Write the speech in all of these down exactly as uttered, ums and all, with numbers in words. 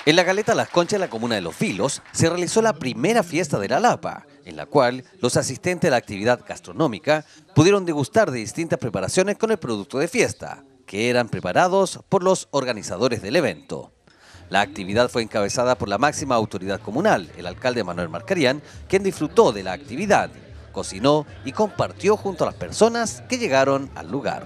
En la Caleta Las Conchas, en la comuna de Los Vilos, se realizó la primera fiesta de la Lapa, en la cual los asistentes a la actividad gastronómica pudieron degustar de distintas preparaciones con el producto de fiesta, que eran preparados por los organizadores del evento. La actividad fue encabezada por la máxima autoridad comunal, el alcalde Manuel Marcarián, quien disfrutó de la actividad, cocinó y compartió junto a las personas que llegaron al lugar.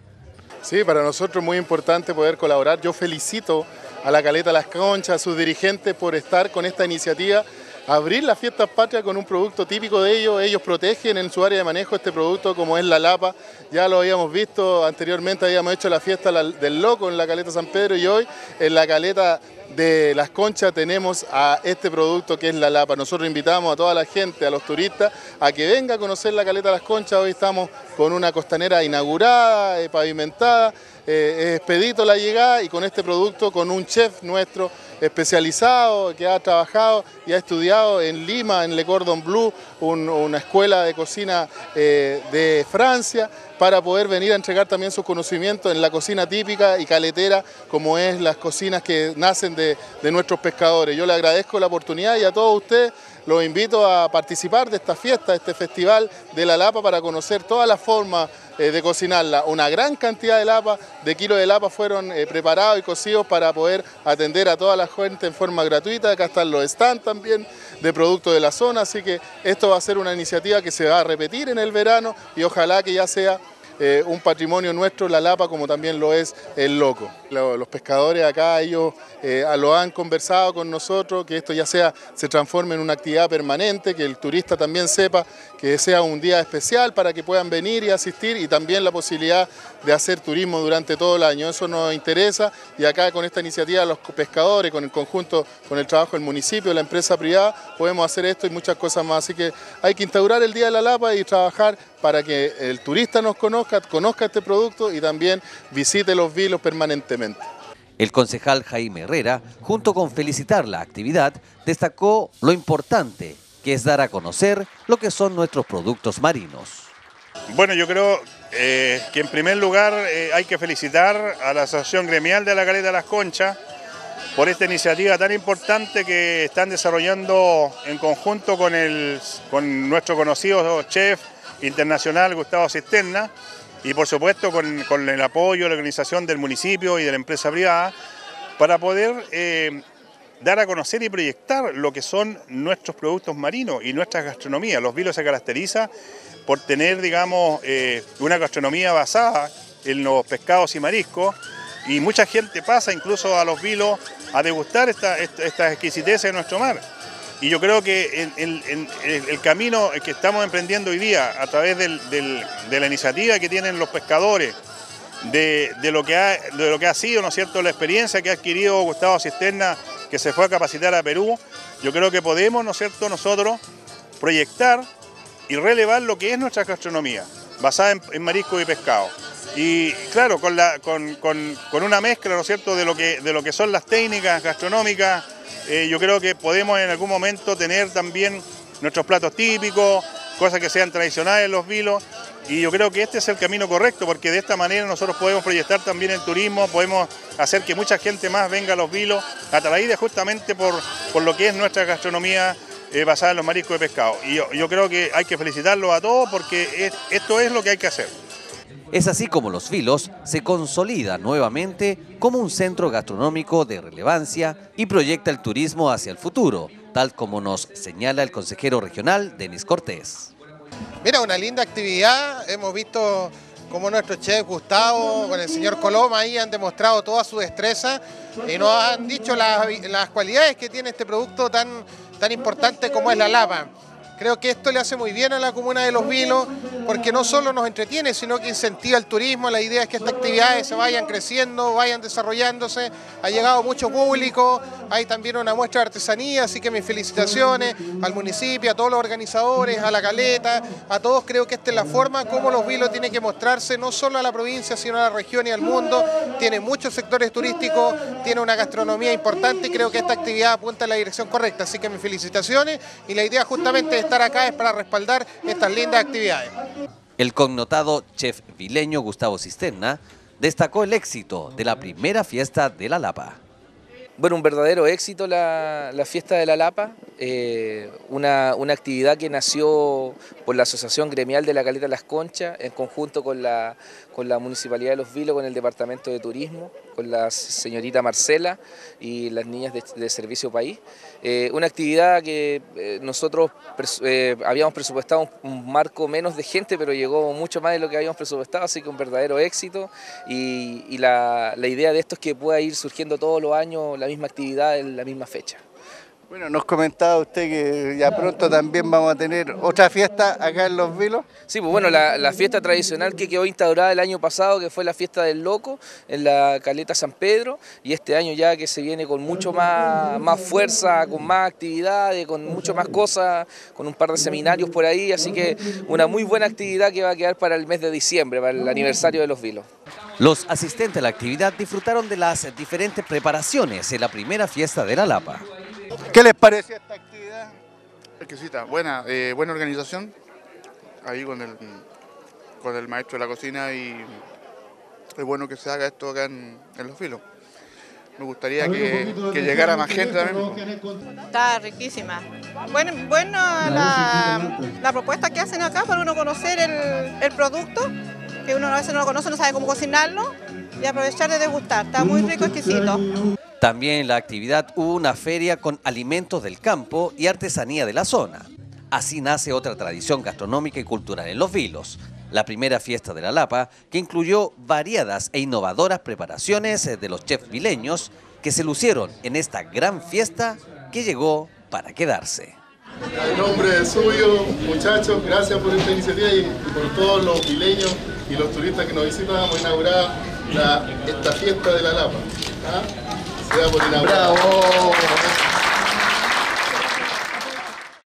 Sí, para nosotros es muy importante poder colaborar. Yo felicito a la Caleta Las Conchas, a sus dirigentes por estar con esta iniciativa, abrir las fiestas patrias con un producto típico de ellos. Ellos protegen en su área de manejo este producto como es la lapa. Ya lo habíamos visto anteriormente, habíamos hecho la fiesta del loco en la Caleta San Pedro y hoy en la Caleta de Las Conchas tenemos a este producto que es la lapa. Nosotros invitamos a toda la gente, a los turistas, a que venga a conocer la Caleta Las Conchas. Hoy estamos con una costanera inaugurada, eh, pavimentada, eh, expedito la llegada y con este producto, con un chef nuestro especializado que ha trabajado y ha estudiado en Lima, en Le Cordon Bleu, un, una escuela de cocina eh, de Francia, para poder venir a entregar también sus conocimientos en la cocina típica y caletera, como es las cocinas que nacen de, de nuestros pescadores. Yo le agradezco la oportunidad y a todos ustedes los invito a participar de esta fiesta, de este festival de la lapa, para conocer todas las formas eh, de cocinarla. Una gran cantidad de lapa, de kilos de lapa fueron eh, preparados y cocidos para poder atender a toda la gente en forma gratuita. Acá están los stands también de productos de la zona, así que esto va a ser una iniciativa que se va a repetir en el verano y ojalá que ya sea Eh, un patrimonio nuestro, la lapa, como también lo es el loco. Los pescadores acá, ellos eh, lo han conversado con nosotros, que esto ya sea, se transforme en una actividad permanente, que el turista también sepa que sea un día especial para que puedan venir y asistir, y también la posibilidad de hacer turismo durante todo el año. Eso nos interesa, y acá con esta iniciativa los pescadores, con el conjunto, con el trabajo del municipio, la empresa privada, podemos hacer esto y muchas cosas más. Así que hay que instaurar el Día de la Lapa y trabajar para que el turista nos conozca, conozca este producto y también visite Los Vilos permanentemente. El concejal Jaime Herrera, junto con felicitar la actividad, destacó lo importante que es dar a conocer lo que son nuestros productos marinos. Bueno, yo creo eh, que en primer lugar eh, hay que felicitar a la Asociación Gremial de la Caleta Las Conchas por esta iniciativa tan importante que están desarrollando en conjunto con, el, con nuestro conocido chef internacional Gustavo Cisterna, y por supuesto con, con el apoyo, la organización del municipio y de la empresa privada, para poder eh, dar a conocer y proyectar lo que son nuestros productos marinos y nuestra gastronomía. Los Vilos se caracteriza por tener, digamos, eh, una gastronomía basada en los pescados y mariscos, y mucha gente pasa incluso a Los Vilos a degustar esta, esta, esta exquisitez de nuestro mar. Y yo creo que en, en, en el camino que estamos emprendiendo hoy día, a través del, del, de la iniciativa que tienen los pescadores, de, de, lo que ha, de lo que ha sido, ¿no es cierto?, la experiencia que ha adquirido Gustavo Cisterna, que se fue a capacitar a Perú, yo creo que podemos, ¿no es cierto?, nosotros proyectar y relevar lo que es nuestra gastronomía, basada en, en marisco y pescado. Y claro, con, la, con, con, con una mezcla, ¿no es cierto?, de lo que, de lo que son las técnicas gastronómicas. Eh, yo creo que podemos en algún momento tener también nuestros platos típicos, cosas que sean tradicionales en Los Vilos, y yo creo que este es el camino correcto, porque de esta manera nosotros podemos proyectar también el turismo, podemos hacer que mucha gente más venga a Los Vilos, atraída justamente por, por lo que es nuestra gastronomía eh, basada en los mariscos de pescado. Y yo, yo creo que hay que felicitarlos a todos, porque es, esto es lo que hay que hacer. Es así como Los Vilos se consolida nuevamente como un centro gastronómico de relevancia y proyecta el turismo hacia el futuro, tal como nos señala el consejero regional Denis Cortés. Mira, una linda actividad. Hemos visto cómo nuestro chef Gustavo con el señor Coloma ahí han demostrado toda su destreza y nos han dicho las, las cualidades que tiene este producto tan, tan importante como es la lapa. Creo que esto le hace muy bien a la comuna de Los Vilos, porque no solo nos entretiene, sino que incentiva el turismo. La idea es que estas actividades se vayan creciendo, vayan desarrollándose. Ha llegado mucho público, hay también una muestra de artesanía, así que mis felicitaciones al municipio, a todos los organizadores, a la Caleta, a todos. Creo que esta es la forma como Los Vilos tiene que mostrarse, no solo a la provincia, sino a la región y al mundo. Tiene muchos sectores turísticos, tiene una gastronomía importante y creo que esta actividad apunta en la dirección correcta. Así que mis felicitaciones, y la idea justamente es estar acá es para respaldar estas lindas actividades. El connotado chef vileño Gustavo Cisterna destacó el éxito de la primera fiesta de la Lapa. Bueno, un verdadero éxito la, la fiesta de la Lapa, eh, una, una actividad que nació por la Asociación Gremial de la Caleta Las Conchas, en conjunto con la, con la Municipalidad de Los Vilos, con el Departamento de Turismo, con la señorita Marcela y las niñas de, de Servicio País. Eh, una actividad que eh, nosotros eh, habíamos presupuestado un, un marco menos de gente, pero llegó mucho más de lo que habíamos presupuestado, así que un verdadero éxito. Y, y la, la idea de esto es que pueda ir surgiendo todos los años la misma actividad en la misma fecha. Bueno, nos comentaba usted que ya pronto también vamos a tener otra fiesta acá en Los Vilos. Sí, pues bueno, la, la fiesta tradicional que quedó instaurada el año pasado, que fue la fiesta del Loco en la Caleta San Pedro, y este año ya que se viene con mucho más, más fuerza, con más actividades, con mucho más cosas, con un par de seminarios por ahí, así que una muy buena actividad que va a quedar para el mes de diciembre, para el aniversario de Los Vilos. Los asistentes a la actividad disfrutaron de las diferentes preparaciones en la primera fiesta de la Lapa. ¿Qué les pareció esta actividad? Exquisita, buena, eh, buena organización, ahí con el, con el maestro de la cocina, y es bueno que se haga esto acá en, en Los Vilos. Me gustaría que, que llegara más gente también. Está riquísima. Bueno, bueno la, la propuesta que hacen acá para uno conocer el, el producto, que uno a veces no lo conoce, no sabe cómo cocinarlo, y aprovechar de degustar. Está muy rico, exquisito. También en la actividad hubo una feria con alimentos del campo y artesanía de la zona. Así nace otra tradición gastronómica y cultural en Los Vilos, la primera fiesta de la Lapa, que incluyó variadas e innovadoras preparaciones de los chefs vileños que se lucieron en esta gran fiesta que llegó para quedarse. En nombre suyo, muchachos, gracias por esta iniciativa y por todos los vileños y los turistas que nos visitan. Vamos a inaugurar la, esta fiesta de la Lapa. ¿Ah? Se da por inaugurada. ¡Bravo!